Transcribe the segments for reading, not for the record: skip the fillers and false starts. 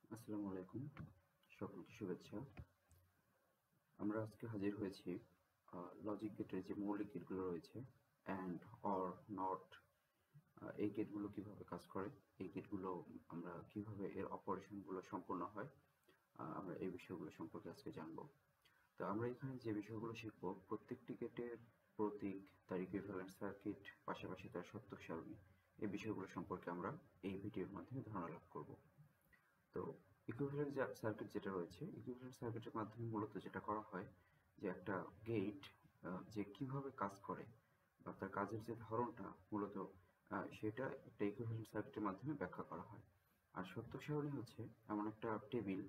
আসসালামু আলাইকুম, সকলকে শুভেচ্ছা। আমরা আজকে হাজির হয়েছি লজিক গেটের যে মৌলিক গেটগুলো রয়েছে অ্যান্ড, অর, নট, এই গেটগুলো কিভাবে কাজ করে, এই গেটগুলো আমরা কিভাবে এর অপারেশনগুলো সম্পূর্ণ হয়, আমরা এই বিষয়গুলো সম্পর্কে আজকে জানবো। তো আমরা এখানে যে বিষয়গুলো শিখবো, প্রত্যেকটি গেটের প্রতীক, তার ইকুইভ্যালেন্ট সার্কিট, পাশাপাশি তার সত্যক সারণী, এই বিষয়গুলো সম্পর্কে আমরা এই ভিডিওর মাধ্যমে ধারণা লাভ করব। তো ইকুইভ্যালেন্ট সার্কিট যেটা রয়েছে, ইকুইভ্যালেন্ট সার্কিটের মাধ্যমে মূলত যেটা করা হয় যে একটা গেট যে কিভাবে কাজ করে বা তার কাজের যে ধরনটা মূলত সেটা একটা ইকুইভ্যালেন্ট সার্কিটের মাধ্যমে ব্যাখ্যা করা হয়। আর সত্যক সারণী হচ্ছে এমন একটা টেবিল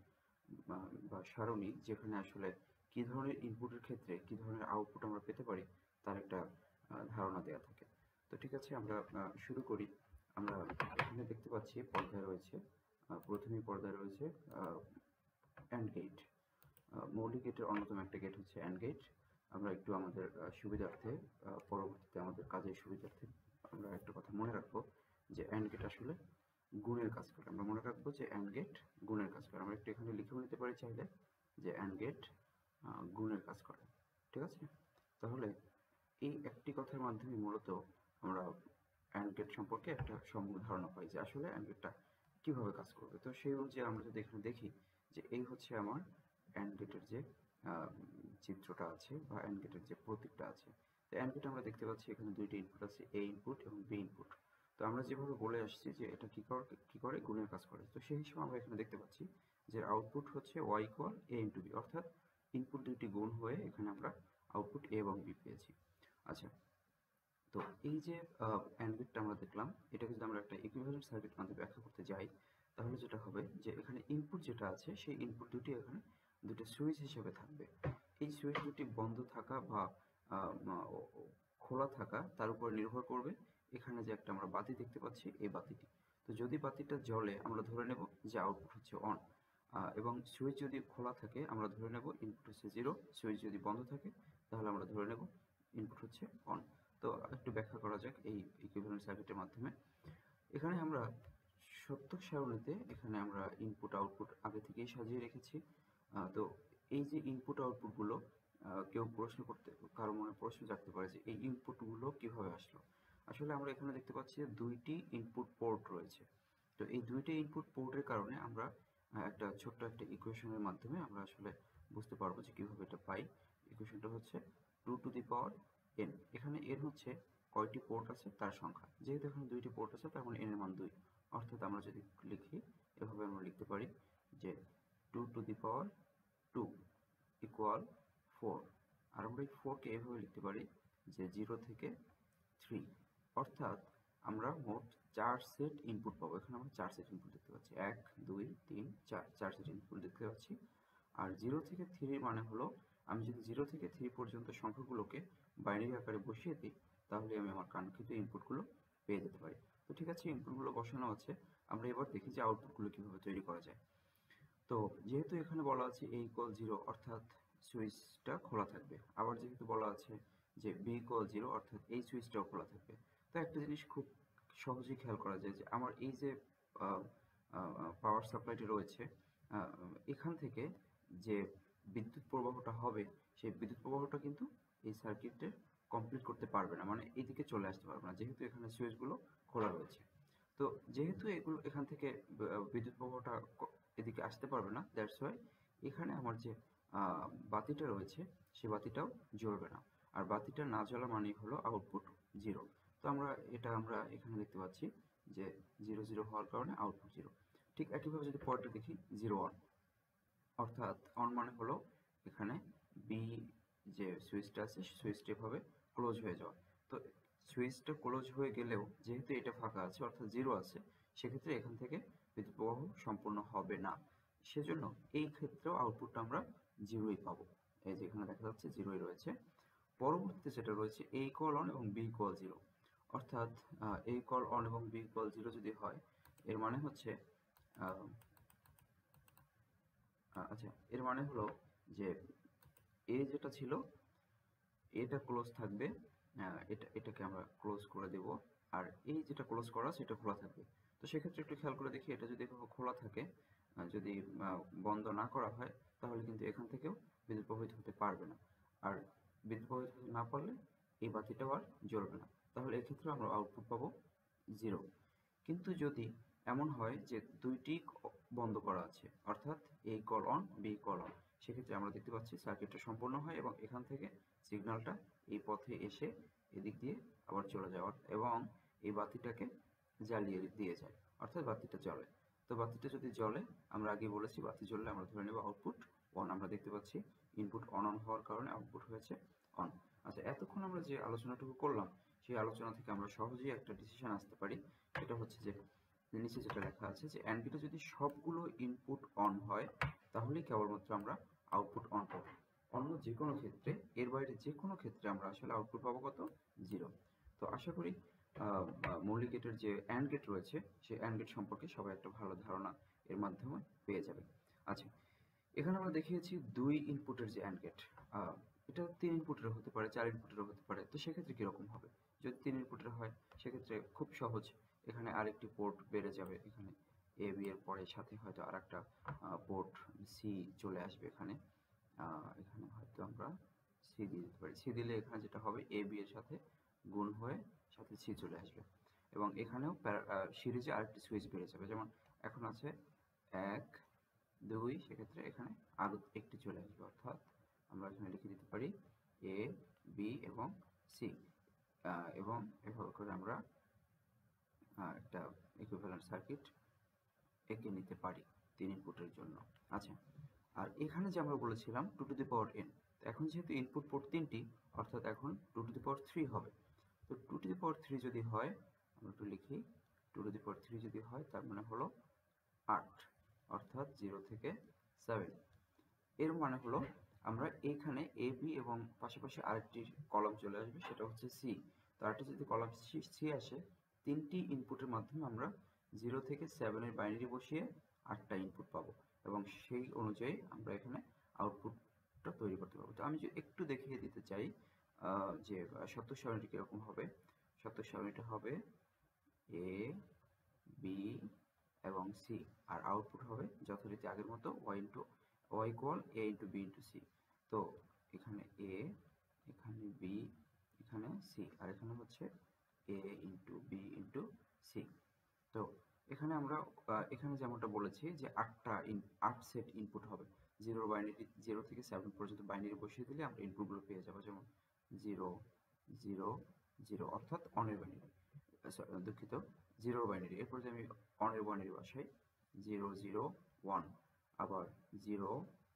বা সারণী যেখানে আসলে কি ধরনের ইনপুটের ক্ষেত্রে কি ধরনের আউটপুট আমরা পেতে পারি তার একটা ধারণা দেওয়া থাকে। তো ঠিক আছে, আমরা শুরু করি। আমরা এখানে দেখতে পাচ্ছি পর্দায় রয়েছে, প্রথমেই পর্দায় রয়েছে অ্যান্ড গেট। মৌলিক গেটের অন্যতম একটা গেট হচ্ছে অ্যান্ড গেট। আমরা একটু আমাদের সুবিধার্থে, পরবর্তীতে আমাদের কাজের সুবিধার্থে আমরা একটা কথা মনে রাখবো যে অ্যান্ড গেট আসলে গুণের কাজ করে। আমরা মনে রাখবো যে অ্যান্ড গেট গুণের কাজ করে। আমরা একটু এখানে লিখেও নিতে পারি চাইলে যে অ্যান্ড গেট গুণের কাজ করে। ঠিক আছে, তাহলে এই একটি কথার মাধ্যমে মূলত আমরা অ্যান্ড গেট সম্পর্কে একটা সম্যক ধারণা পাই যে আসলে অ্যান্ড গেটটা কিভাবে কাজ করবে। তো সেই অনুযায়ী আমরা যদি এখানে দেখি যে এই হচ্ছে আমার অ্যান্ড গেটের যে চিত্রটা আছে বা অ্যান্ড গেটের যে প্রতীকটা আছে। তো অ্যান্ড গেটে আমরা দেখতে পাচ্ছি এখানে দুইটি ইনপুট আছে, এ ইনপুট এবং বি ইনপুট। তো আমরা যেভাবে বলে আসছি যে এটা কি করে গুণের কাজ করে, তো সেই হিসেবে আমরা এখানে দেখতে পাচ্ছি যে আউটপুট হচ্ছে Y equal A into B, অর্থাৎ ইনপুট দুইটি গুণ হয়ে এখানে আমরা আউটপুট এ এবং বি পেয়েছি। আচ্ছা, তো এই যে অ্যান্ড গেটটা আমরা দেখলাম, এটাকে যদি আমরা একটা ইকুইভ্যালেন্ট সার্কিট মাধ্যমে ব্যাখ্যা করতে যাই, তাহলে যেটা হবে যে এখানে ইনপুট যেটা আছে সেই ইনপুট দুটি এখানে দুটো সুইচ হিসেবে থাকবে। এই সুইচ দুটি বন্ধ থাকা বা খোলা থাকা তার উপর নির্ভর করবে এখানে যে একটা আমরা বাতি দেখতে পাচ্ছি, এই বাতিটি। তো যদি বাতিটা জ্বলে আমরা ধরে নেব যে আউটপুট হচ্ছে অন, এবং সুইচ যদি খোলা থাকে আমরা ধরে নেব ইনপুট হচ্ছে জিরো, সুইচ যদি বন্ধ থাকে তাহলে আমরা ধরে নেব ইনপুট হচ্ছে অন। তো একটু ব্যাখ্যা করা যাক এই ইকুইভ্যালেন্ট সার্কিটের মাধ্যমে। এখানে আমরা সত্যক সারণীতে এখানে আমরা ইনপুট আউটপুট আগে থেকেই সাজিয়ে রেখেছি। তো এই যে ইনপুট আউটপুটগুলো, কেউ কারো মনে প্রশ্ন জাগতে পারে যে এই ইনপুটগুলো কিভাবে আসলো। আসলে আমরা এখানে দেখতে পাচ্ছি যে দুইটি ইনপুট পোর্ট রয়েছে। তো এই দুইটি ইনপুট পোর্টের কারণে আমরা একটা ছোট্ট একটা ইকুয়েশনের মাধ্যমে আমরা আসলে বুঝতে পারবো যে কিভাবে এটা পাই। ইকুয়েশনটা হচ্ছে 2 টু দি পাওয়ার n। এখানে n হচ্ছে কয়টি পোর্ট আছে তার সংখ্যা। যেহেতু এখানে দুইটি পোর্ট আছে তার মানে n এর মান 2। অর্থাৎ আমরা যদি লিখি এভাবে আমরা লিখতে পারি যে 2 টু দি পাওয়ার 2 ইকুয়াল 4। আর আমরা এই 4 কে এভাবে লিখতে পারি যে 0 থেকে 3। অর্থাৎ আমরা মোট 4 সেট ইনপুট পাবো। এখানে আমরা 4 সেট ইনপুট দেখতে পাচ্ছি, 1 2 3 4, 4 সেট ইনপুট দেখতে পাচ্ছি। আর 0 থেকে 3 মানে হলো আমি যদি 0 থেকে 3 পর্যন্ত সংখ্যাগুলোকে বাইনারি আকারে বসিয়ে দিই তাহলে আমি আমার কাঙ্ক্ষিত ইনপুটগুলো পেয়ে যেতে পারি। তো ঠিক আছে, ইনপুটগুলো বসানো আছে। আমরা এবার দেখি যে আউটপুটগুলো কিভাবে তৈরি করা যায়। তো যেহেতু এখানে বলা আছে a ইকুয়াল 0, অর্থাৎ সুইচটা খোলা থাকবে। আবার যেহেতু বলা আছে যে b ইকুয়াল 0, অর্থাৎ এই সুইচটাও খোলা থাকবে। তো একটা জিনিস খুব সহজেই খেয়াল করা যায় যে আমার এই যে পাওয়ার সাপ্লাইটি রয়েছে, এখান থেকে যে বিদ্যুৎ প্রবাহটা হবে সেই বিদ্যুৎ প্রবাহটা কিন্তু এই সার্কিটে কমপ্লিট করতে পারবে না, মানে এইদিকে চলে আসতে পারবে না, যেহেতু এখানে সুইচগুলো খোলা রয়েছে। তো যেহেতু এগুলো এখান থেকে বিদ্যুৎ প্রবাহটা এদিকে আসতে পারবে না, দ্যাটস ওয়াই এখানে আমার যে বাতিটা রয়েছে সেই বাতিটাও জ্বলবে না। আর বাতিটা না জ্বলা মানেই হলো আউটপুট 0। তো আমরা এখানে দেখতে পাচ্ছি যে 0 0 হওয়ার কারণে আউটপুট 0। ঠিক একইভাবে যদি পরেরটা দেখি 0 1, অর্থাৎ অন মানে হলো এখানে বি যে সুইচটা আছে সুইচটা এভাবে ক্লোজ হয়ে যাওয়া। তো সুইচটা ক্লোজ হয়ে গেলেও যেহেতু এটা ফাঁকা আছে অর্থাৎ 0 আছে, সেক্ষেত্রে এখান থেকে বিদ্যুৎ প্রবাহ সম্পূর্ণ হবে না। সেজন্য এই ক্ষেত্রেও আউটপুটটা আমরা 0ই পাবো। এই যে এখানে দেখা যাচ্ছে 0ই রয়েছে। পরবর্তীতে যেটা রয়েছে a ইকুয়াল অন এবং b ইকুয়াল 0, অর্থাৎ a ইকুয়াল অন এবং b ইকুয়াল 0 যদি হয় এর মানে হচ্ছে আচ্ছা, এর মানে হলো যে এ যেটা ছিল এটা ক্লোজ থাকবে, এটাকে আমরা ক্লোজ করে দেব। আর এই যেটা ক্লোজ করা সেটা খোলা থাকবে। তো সেক্ষেত্রে একটু খেয়াল করে দেখি, এটা যদি এভাবে খোলা থাকে যদি বন্ধ না করা হয় তাহলে কিন্তু এখান থেকেও বিদ্যুৎ প্রবাহিত হতে পারবে না। আর বিদ্যুৎ প্রবাহিত হতে না পারলে এই বাতিটাও আর জ্বলবে না। তাহলে এক্ষেত্রে আমরা আউটপুট পাবো 0। কিন্তু যদি এমন হয় যে দুইটি বন্ধ করা আছে, অর্থাৎ এই কল অন, বি কল অন, সেক্ষেত্রে আমরা দেখতে পাচ্ছি সার্কিটটা সম্পূর্ণ হয় এবং এখান থেকে সিগন্যালটা এই পথে এসে এদিক দিয়ে আবার চলে যাওয়ার এবং এই বাতিটাকে জ্বালিয়ে দিয়ে যায়, অর্থাৎ বাতিটা জ্বলে। তো বাতিটা যদি জ্বলে, আমরা আগে বলেছি বাতি জ্বললে আমরা ধরে নেব আউটপুট অন। আমরা দেখতে পাচ্ছি ইনপুট অন হওয়ার কারণে আউটপুট হয়েছে অন। আচ্ছা, এতক্ষণ আমরা যে আলোচনাটুকু করলাম সেই আলোচনা থেকে আমরা সহজেই একটা ডিসিশন আসতে পারি। সেটা হচ্ছে যে নিচে যেটা লেখা আছে যে অ্যান্ড গেটে যদি সবগুলো ইনপুট অন হয় তাহলেই কেবলমাত্র আমরা আউটপুট অন পাবো। অন্য যে কোনো ক্ষেত্রে, এর বাইরে যে কোনো ক্ষেত্রে আমরা আসলে আউটপুট পাবো কত? 0। তো আশা করি মৌলিক গেটের যে অ্যান্ড গেট রয়েছে সেই অ্যান্ড গেট সম্পর্কে সবাই একটা ভালো ধারণা এর মাধ্যমে পেয়ে যাবে। আচ্ছা, এখানে আমরা দেখিয়েছি 2 ইনপুটের যে অ্যান্ড গেট। এটা 3 ইনপুটের হতে পারে, 4 ইনপুটের হতে পারে। তো সেক্ষেত্রে কীরকম হবে? যদি 3 ইনপুটের হয় সেক্ষেত্রে খুব সহজ, এখানে আরেকটি পোর্ট বেড়ে যাবে। এখানে এ বি এর পরে সাথে হয়তো আরেকটা পোর্ট সি চলে আসবে। এখানে এখানে হয়তো আমরা সি দিয়ে দিতে পারি। সি দিলে এখানে যেটা হবে এ বি এর সাথে গুণ হয়ে সাথে সি চলে আসবে এবং এখানেও সিরিজে আরেকটি সুইচ বেড়ে যাবে। যেমন এখন আছে 1 2, সেক্ষেত্রে এখানে আরও একটি চলে আসবে, অর্থাৎ আমরা এখানে লিখে দিতে পারি এ বি এবং সি এবং এভাবে করে আমরা একটা ইকুইভ্যালেন্ট সার্কিট এঁকে নিতে পারি 3 ইনপুটের জন্য। আচ্ছা, আর এখানে যে আমরা বলেছিলাম 2 টু দি পাওয়ার n, এখন যেহেতু ইনপুট পোর্ট 3টি, অর্থাৎ এখন 2 টু দি পাওয়ার 3 হবে। তো 2 টু দি পাওয়ার 3 যদি হয়, আমরা একটু লিখি, 2 টু দি পাওয়ার 3 যদি হয় তার মানে হলো 8, অর্থাৎ 0 থেকে 7। এর মানে হলো আমরা এইখানে এ বি এবং পাশাপাশি আরেকটি কলাম চলে আসবে, সেটা হচ্ছে সি। তো আরেকটি যদি কলাম সি আসে, 3টি ইনপুটের মাধ্যমে আমরা 0 থেকে 7 এর বাইনারি বসিয়ে 8টা ইনপুট পাবো এবং সেই অনুযায়ী আমরা এখানে আউটপুটটা তৈরি করতে পারবো। তো আমি যদি একটু দেখিয়ে দিতে চাই যে সত্যক সারণীটি কীরকম হবে। সত্যক সারণীটা হবে এ বি এবং সি, আর আউটপুট হবে যথারীতি আগের মতো y equal a into B into C. তো এখানে এ, এখানে বি, এখানে সি, আর এখানে হচ্ছে A into B into C. তো এখানে আমরা এখানে যেমনটা বলেছি যে 8 সেট ইনপুট হবে। 0 থেকে 7 পর্যন্ত বাইনারি বসিয়ে দিলে আমরা ইনপুটগুলো পেয়ে যাবো। যেমন 0 0 0, অর্থাৎ অনের বাইনারি, দুঃখিত 0 বাইনারি। এরপর যে আমি অনের বাইনারি বসাই 0 0 1, আবার 0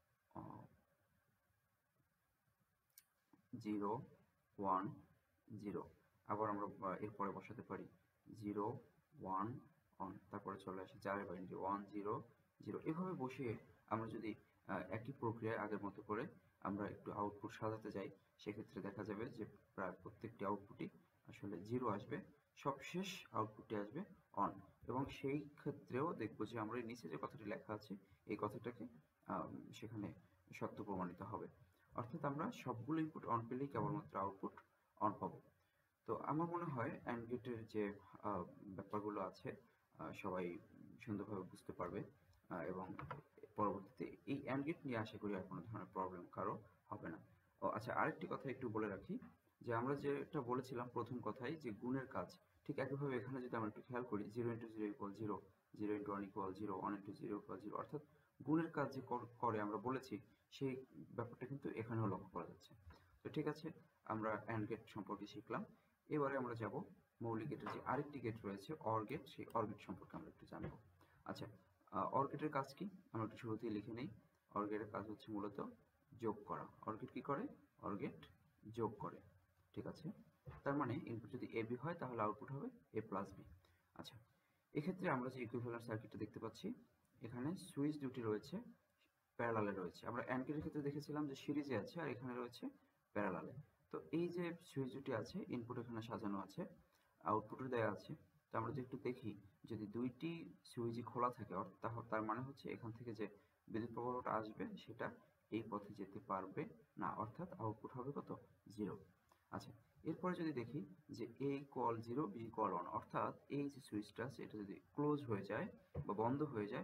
0 1 0, আবার আমরা এরপরে বসাতে পারি 0 1 1, তারপরে চলে আসে 4 বাইনারি 1 0 0। এভাবে বসিয়ে আমরা যদি একই প্রক্রিয়ায় আগের মতো করে আমরা একটু আউটপুট সাজাতে যাই, সেক্ষেত্রে দেখা যাবে যে প্রায় প্রত্যেকটি আউটপুটই আসলে 0 আসবে, সবশেষ আউটপুটটি আসবে অন। এবং সেই ক্ষেত্রেও দেখব যে আমরা নিচে যে কথাটি লেখা আছে এই কথাটাকে সেখানে সত্য প্রমাণিত হবে, অর্থাৎ আমরা সবগুলো ইনপুট অন পেলেই কেবলমাত্র আউটপুট অন পাবো। তো আমার মনে হয় অ্যান্ড গেটের যে ব্যাপারগুলো আছে সবাই সুন্দরভাবে বুঝতে পারবে এবং পরবর্তীতে এই অ্যান্ড গেট নিয়ে আশা করি আর কোনো ধরনের প্রবলেম কারো হবে না। ও আচ্ছা, আরেকটি কথা একটু বলে রাখি যে আমরা যেটা বলেছিলাম প্রথম কথায় যে গুণের কাজ, ঠিক একইভাবে এখানে যদি আমরা একটু খেয়াল করি 0 into 0 equal 0, 0 into 1 equal 0, 1 into 0 equal 0, অর্থাৎ গুণের কাজ যে করে আমরা বলেছি সেই ব্যাপারটা কিন্তু এখানেও লক্ষ্য করা যাচ্ছে। তো ঠিক আছে, আমরা অ্যান্ড গেট সম্পর্কে শিখলাম। এবারে আমরা যাব মৌলিক গেটের যে আরেকটি গেট রয়েছে অর গেট, সেই অর গেট সম্পর্কে আমরা একটু জানবো। আচ্ছা, অর গেটের কাজ কি আমরা একটু শুরুতেই লিখে নেই। অর গেটের কাজ হচ্ছে মূলত যোগ করা। অর গেট কি করে? অর গেট যোগ করে। ঠিক আছে, তার মানে ইনপুট যদি এ বি হয় তাহলে আউটপুট হবে এ প্লাস বি। আচ্ছা, এক্ষেত্রে আমরা যে ইকুইভ্যালেন্ট সার্কিটটা দেখতে পাচ্ছি, এখানে সুইচ দুটি রয়েছে, প্যারালালে রয়েছে। আমরা অ্যান্ড গেটের ক্ষেত্রে দেখেছিলাম যে সিরিজে আছে, আর এখানে রয়েছে প্যারালালে। তো এই যে সুইচ দুটি আছে, ইনপুট এখানে সাজানো আছে, আউটপুটও দেওয়া আছে। তো আমরা যদি একটু দেখি, যদি দুইটি সুইচই খোলা থাকে তার মানে হচ্ছে এখান থেকে যে বিদ্যুৎ প্রবাহটা আসবে সেটা এই পথে যেতে পারবে না, অর্থাৎ আউটপুট হবে কত? 0। আচ্ছা, এরপরে যদি দেখি যে এ ইকুয়াল 0 বি ইকুয়াল 1, অর্থাৎ এই যে সুইচটা আছে এটা যদি ক্লোজ হয়ে যায় বা বন্ধ হয়ে যায়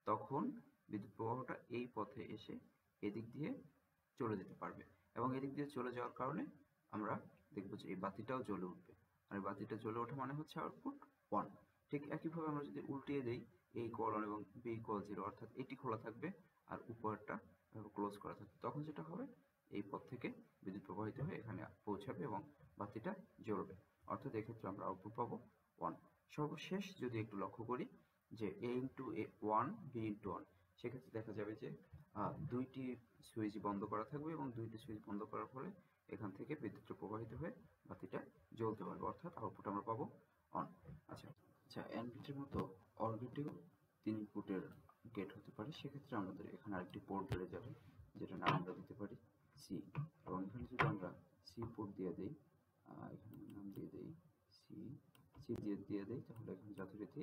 তখন বিদ্যুৎ প্রবাহটা এই পথে এসে এদিক দিয়ে চলে যেতে পারবে, এবং এদিক দিয়ে চলে যাওয়ার কারণে আমরা দেখব যে এই বাতিটাও জ্বলে উঠবে। আর এই বাতিটা জ্বলে ওঠা মানে হচ্ছে আউটপুট 1। ঠিক একইভাবে আমরা যদি উল্টিয়ে দেই A equal 1 এবং B equal 0, অর্থাৎ এটি খোলা থাকবে আর উপরটা ক্লোজ করা থাকবে, তখন যেটা হবে এই পথ থেকে বিদ্যুৎ প্রবাহিত হয়ে এখানে পৌঁছাবে এবং বাতিটা জ্বলবে, অর্থাৎ এক্ষেত্রে আমরা আউটপুট পাবো 1। সর্বশেষ যদি একটু লক্ষ্য করি যে A ইন্টু 1 B ইন্টু 1, সেক্ষেত্রে দেখা যাবে যে দুইটি সুইচ বন্ধ করা থাকবে এবং দুইটি সুইচ বন্ধ করার ফলে এখান থেকে বিদ্যুৎ প্রবাহিত হয়ে বাতিটা জ্বলতে পারবে, অর্থাৎ আউটপুট আমরা পাবো অন। আচ্ছা আচ্ছা, অ্যান্ড গেটের মতো অর গেটেও 3 ইনপুটের গেট হতে পারে। সেক্ষেত্রে আমাদের এখানে আরেকটি পোর্ট বেড়ে যাবে, যেটা নাম আমরা দিতে পারি সি, এবং এখানে যদি আমরা সি পোর্ট দিয়ে দিই, এখানে নাম দিয়ে দিই সি, সি দিয়ে দিই, তাহলে এখানে যথারীতি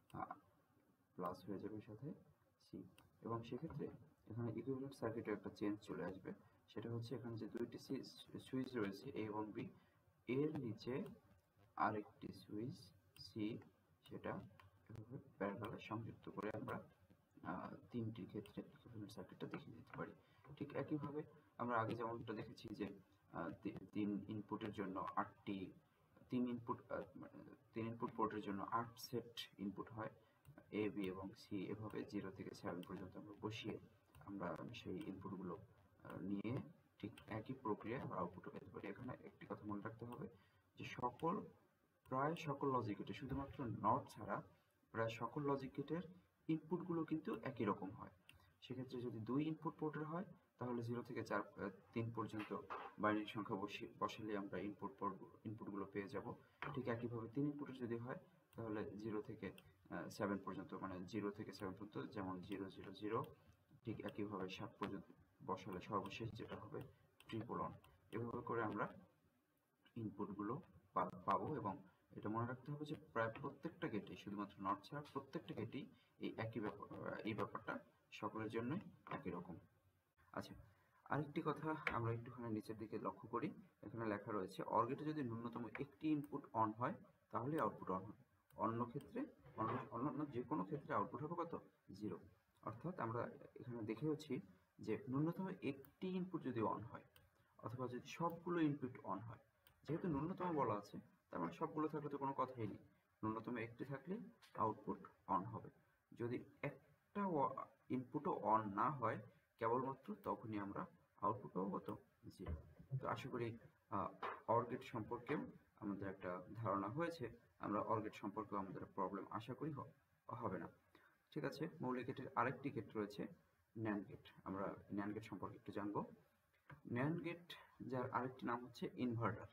প্লাস হয়ে যাবে সাথে সি। এবং সেক্ষেত্রে এখানে ইকুইভ্যালেন্ট সার্কিটের একটা চেঞ্জ চলে আসবে, সেটা হচ্ছে এখানে যে দুইটি সুইচ রয়েছে এ এবং বি, এর নিচে আরেকটি সুইচ সি, সেটা এভাবে প্যারালালে সংযুক্ত করে আমরা তিনটির ক্ষেত্রে ইকুইভ্যালেন্ট সার্কিটটা দেখিয়ে দিতে পারি। ঠিক একইভাবে আমরা আগে যেমনটা দেখেছি যে 3 ইনপুটের জন্য 8টি 3 ইনপুট পোর্টের জন্য 8 সেট ইনপুট হয়, এ বি এবং সি, এভাবে 0 থেকে 7 পর্যন্ত আমরা বসিয়ে আমরা সেই ইনপুটগুলো নিয়ে ঠিক একই প্রক্রিয়ায় আমরা আউটপুটও পেতে পারি। এখানে একটি কথা মনে রাখতে হবে যে প্রায় সকল লজিক গেটে, শুধুমাত্র নট ছাড়া প্রায় সকল লজিক গেটের ইনপুটগুলো কিন্তু একই রকম হয়। সেক্ষেত্রে যদি 2 ইনপুট পোর্টের হয় তাহলে 0 থেকে 3 পর্যন্ত বাইনারি সংখ্যা বসালে আমরা ইনপুটগুলো পেয়ে যাব। ঠিক একইভাবে 3 ইনপুটের যদি হয় তাহলে 0 থেকে 7 পর্যন্ত, মানে 0 থেকে 7 পর্যন্ত, যেমন 0 0 0, ঠিক একইভাবে 7 পর্যন্ত বসালে সর্বশেষ যেটা হবে 111। এভাবে করে আমরা ইনপুটগুলো পাবো। এবং এটা মনে রাখতে হবে যে প্রায় প্রত্যেকটা গেটে, শুধুমাত্র নট ছাড়া প্রত্যেকটা গেটেই এই ব্যাপারটা সকলের জন্যই একই রকম। আচ্ছা, আরেকটি কথা আমরা একটুখানি নিচের দিকে লক্ষ্য করি, এখানে লেখা রয়েছে অর গেটে যদি ন্যূনতম একটি ইনপুট অন হয় তাহলে আউটপুট অন হবে, অন্যান্য যে কোনো ক্ষেত্রে আউটপুট হবে কত? 0। অর্থাৎ আমরা এখানে দেখেওছি যে ন্যূনতম একটি ইনপুট যদি অন হয় অথবা যদি সবগুলো ইনপুট অন হয়, যেহেতু ন্যূনতম বলা আছে তার মানে সবগুলো থাকলে তো কোনো কথাই নেই, ন্যূনতম একটি থাকলে আউটপুট অন হবে। যদি একটা ইনপুটও অন না হয় কেবলমাত্র তখনই আমরা আউটপুট পাবো কত? 0। তো আশা করি অর গেট সম্পর্কেও আমাদের একটা ধারণা হয়েছে, আমরা অর গেট সম্পর্কেও আমাদের প্রবলেম আশা করি হবে না। ঠিক আছে, মৌলিক গেটের আরেকটি গেট রয়েছে ন্যান্ড গেট। আমরা ন্যান্ড গেট সম্পর্কে একটু জানবো। ন্যান্ড গেট, যার আরেকটি নাম হচ্ছে ইনভার্টার।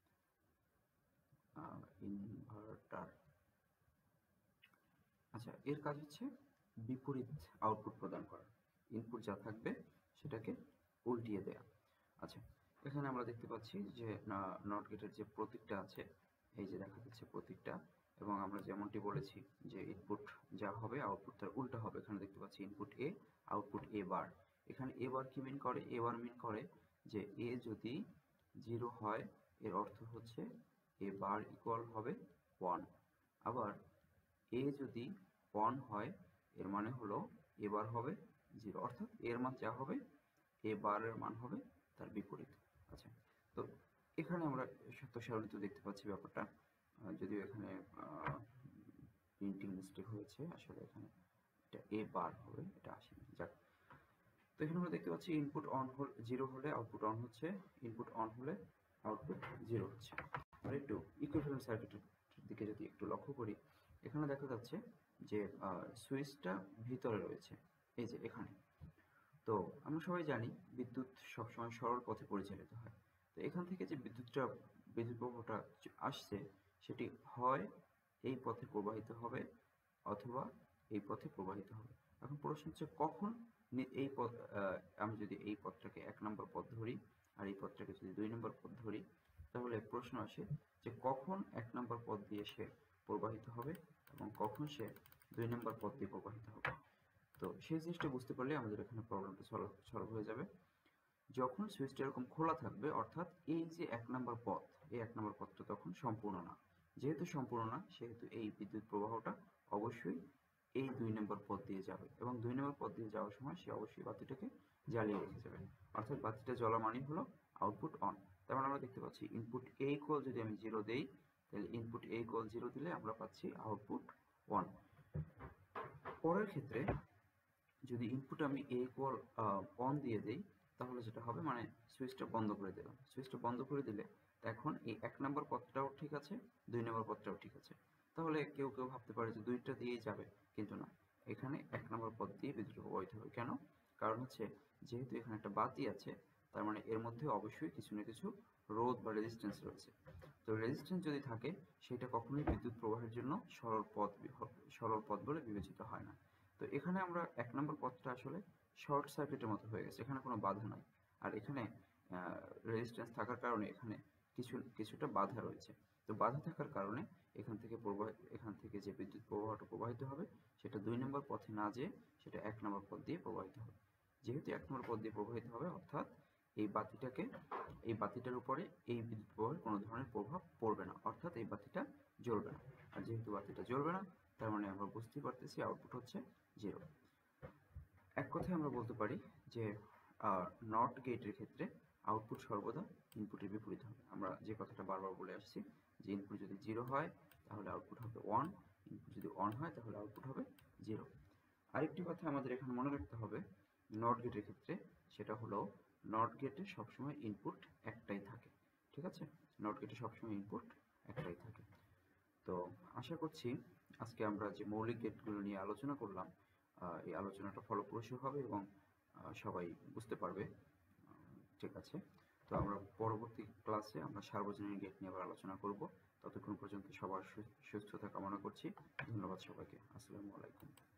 আচ্ছা, এর কাজ হচ্ছে বিপরীত আউটপুট প্রদান করা, ইনপুট যা থাকবে সেটাকে উল্টিয়ে দেয়া। আচ্ছা, এখানে আমরা দেখতে পাচ্ছি যে নট গেটের যে প্রতীকটা আছে, এই যে দেখা যাচ্ছে প্রতীকটা, এবং আমরা যেমনটি বলেছি যে ইনপুট যা হবে আউটপুট তার উল্টা হবে। এখানে দেখতে পাচ্ছি ইনপুট এ, আউটপুট এ বার। এখানে এ বার কি মিন করে? এ বার মিন করে যে এ যদি 0 হয় এর অর্থ হচ্ছে এ বার ইকুয়াল হবে 1। আবার এ যদি 1 হয় এর মানে হলো এ বার হবে 0, অর্থাৎ এর মান যা হবে এ বারের মান হবে তার বিপরীত। আচ্ছা, তো এখানে আমরা সত্য সারণীতে দেখতে পাচ্ছি ব্যাপারটা, যদিও এখানে প্রিন্টিং মিস্টেক হয়েছে, আসলে এখানে এটা এ বার হবে, এটা আসেনি, যাক। তো এখানে আমরা দেখতে পাচ্ছি ইনপুট অন 0 হলে আউটপুট অন হচ্ছে, ইনপুট অন হলে আউটপুট 0 হচ্ছে। আর একটু ইকুইভ্যালেন্ট সার্কিটের দিকে যদি একটু লক্ষ্য করি, এখানে দেখা যাচ্ছে যে সুইচটা ভিতরে রয়েছে, এই যে এখানে। তো আমরা সবাই জানি বিদ্যুৎ সবসময় সরল পথে পরিচালিত হয়। তো এখান থেকে যে বিদ্যুৎ প্রবাহটা আসছে সেটি হয় এই পথে প্রবাহিত হবে অথবা এই পথে প্রবাহিত হবে। এখন প্রশ্ন হচ্ছে কখন এই পথ, আমি যদি এই পথটাকে 1 নম্বর পথ ধরি আর এই পথটাকে যদি 2 নম্বর পথ ধরি, তাহলে প্রশ্ন আসে যে কখন 1 নম্বর পথ দিয়ে সে প্রবাহিত হবে এবং কখন সে 2 নম্বর পথ দিয়ে প্রবাহিত হবে। তো সেই জিনিসটা বুঝতে পারলে আমাদের এখানে প্রবলেমটা সলভ হয়ে যাবে। যখন সুইচটা এরকম খোলা থাকবে, অর্থাৎ এই যে 1 নম্বর পথ, এই 1 নম্বর পথটা তখন সম্পূর্ণ না। যেহেতু সম্পূর্ণ না সেহেতু এই বিদ্যুৎ প্রবাহটা অবশ্যই এই 2 নম্বর পথ দিয়ে যাবে এবং 2 নম্বর পথ দিয়ে যাওয়ার সময় সে অবশ্যই বাতিটাকে জ্বালিয়ে রেখে যাবে, অর্থাৎ বাতিটা জ্বলা মানেই হলো আউটপুট অন। তার মানে আমরা দেখতে পাচ্ছি ইনপুট এ ইকুয়াল যদি আমি 0 দেই, তাহলে ইনপুট এ ইকুয়াল 0 দিলে আমরা পাচ্ছি আউটপুট 1। পরের ক্ষেত্রে যদি ইনপুট আমি এ ইকুয়াল অন দিয়ে দেই, তাহলে যেটা হবে মানে সুইচটা বন্ধ করে দিলাম। সুইচটা বন্ধ করে দিলে এখন এই 1 নম্বর পথটাও ঠিক আছে, 2 নম্বর পথটাও ঠিক আছে। তাহলে কেউ ভাবতে পারে যে দুইটা দিয়েই যাবে, কিন্তু না, এখানে 1 নম্বর পথ দিয়ে বিদ্যুৎ প্রবাহিত হবে। কেন? কারণ হচ্ছে যেহেতু এখানে একটা বাতি আছে, তার মানে এর মধ্যে অবশ্যই কিছু না কিছু রোধ বা রেজিস্ট্যান্স রয়েছে। তো রেজিস্ট্যান্স যদি থাকে, সেটা কখনোই বিদ্যুৎ প্রবাহের জন্য সরল পথ বলে বিবেচিত হয় না। তো এখানে আমরা 1 নম্বর পথটা আসলে শর্ট সার্কিটের মতো হয়ে গেছে, এখানে কোনো বাধা নাই। আর এখানে রেজিস্ট্যান্স থাকার কারণে এখানে কিছুটা বাধা রয়েছে। তো বাধা থাকার কারণে এখান থেকে যে বিদ্যুৎ প্রবাহটা প্রবাহিত হবে, সেটা 2 নম্বর পথে না যেয়ে সেটা 1 নম্বর পথ দিয়ে প্রবাহিত হবে। যেহেতু 1 নম্বর পথ দিয়ে প্রবাহিত হবে, অর্থাৎ এই বাতিটার উপরে এই বিদ্যুৎ প্রবাহের কোনো ধরনের প্রভাব পড়বে না, অর্থাৎ এই বাতিটা জ্বলবে না। আর যেহেতু বাতিটা জ্বলবে না, তার মানে আমরা বুঝতেই পারতেছি আউটপুট হচ্ছে 0। এক কথায় আমরা বলতে পারি যে নট গেটের ক্ষেত্রে আউটপুট সর্বদা ইনপুটের বিপরীত হবে। আমরা যে কথাটা বারবার বলে আসছি যে ইনপুট যদি 0 হয় তাহলে আউটপুট হবে 1, ইনপুট যদি অন হয় তাহলে আউটপুট হবে 0। আরেকটি কথা আমাদের এখানে মনে রাখতে হবে নট গেটের ক্ষেত্রে, সেটা হলো নট গেটে সবসময় ইনপুট একটাই থাকে। ঠিক আছে, নট গেটে সবসময় ইনপুট একটাই থাকে। তো আশা করছি আজকে আমরা যে মৌলিক গেটগুলো নিয়ে আলোচনা করলাম, এই আলোচনাটা ফলপ্রসূ হবে এবং সবাই বুঝতে পারবে। ঠিক আছে, তো আমরা পরবর্তী ক্লাসে আমরা সার্বজনীন গেট নিয়ে আবার আলোচনা করব। ততক্ষণ পর্যন্ত সবার সুস্থতা কামনা করছি। ধন্যবাদ সবাইকে। আসসালামু আলাইকুম।